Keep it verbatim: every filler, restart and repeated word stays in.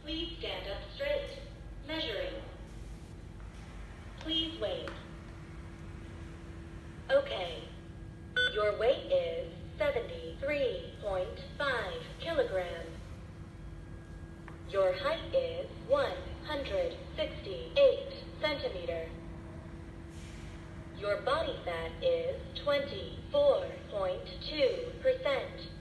Please stand up straight. Measuring. Please wait. Okay. Your weight is seventy-three point five kilograms. Your height is one hundred sixty-eight centimeters. Your body fat is twenty-four point two percent.